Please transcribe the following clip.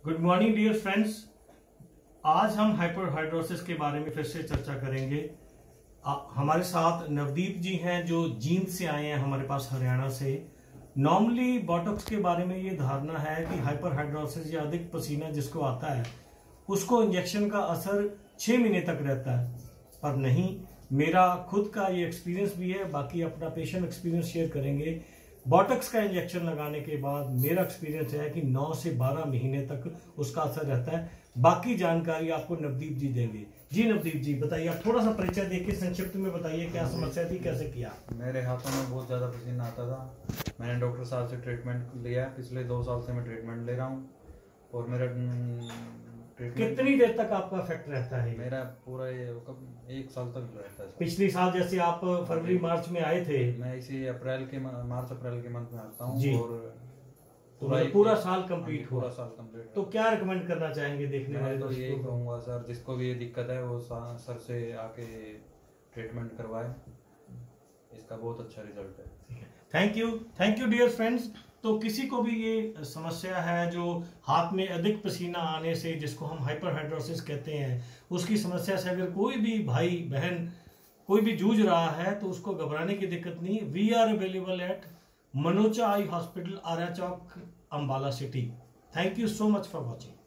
Good morning dear friends. आज हम hyperhidrosis के बारे में फिर से चर्चा करेंगे। हमारे साथ नवदीप जी हैं जो जींद से आए हैं हमारे पास हरियाणा से। नॉर्मली बॉटॉक्स के बारे में ये धारणा है कि हाइपरहाइड्रोसिस या अधिक पसीना जिसको आता है उसको इंजेक्शन का असर 6 महीने तक रहता है, पर नहीं। मेरा खुद का ये एक्सपीरियंस भी है, बाकी अपना पेशेंट एक्सपीरियंस शेयर करेंगे। बॉटॉक्स का इंजेक्शन लगाने के बाद मेरा एक्सपीरियंस है कि 9 से 12 महीने तक उसका असर रहता है। बाकी जानकारी आपको नवदीप जी देंगे। जी नवदीप जी बताइए, आप थोड़ा सा परिचय देके संक्षिप्त में बताइए क्या समस्या थी, कैसे किया। मेरे हाथों में बहुत ज़्यादा पसीना आता था। मैंने डॉक्टर साहब से ट्रीटमेंट लिया। पिछले 2 साल से मैं ट्रीटमेंट ले रहा हूँ और मेरा कितनी देर तक आपका इफेक्ट रहता है? मेरा पूरा 1 साल तक रहता है। पिछले साल जैसे आप फरवरी मार्च में आए थे, मैं इसी मार्च अप्रैल के मंथ में आता हूँ और पूरा साल कंप्लीट हुआ। पूरा साल कंप्लीट। तो क्या रिकमेंड करना चाहेंगे देखने वाले तो यही दोस्तों को? कहूँगा सर, जिसको भी ये दिक्कत है वो सर से आके ट्रीटमेंट करवाए। इसका बहुत अच्छा रिजल्ट है। Thank you dear friends. तो किसी को भी ये समस्या है जो हाथ में अधिक पसीना आने से, जिसको हम हाइपरहाइड्रोसिस कहते हैं, उसकी समस्या से अगर कोई भी भाई बहन कोई भी जूझ रहा है तो उसको घबराने की दिक्कत नहीं। We are available at Manocha eye hospital, Arya Chowk, Ambala city. Thank you so much for watching.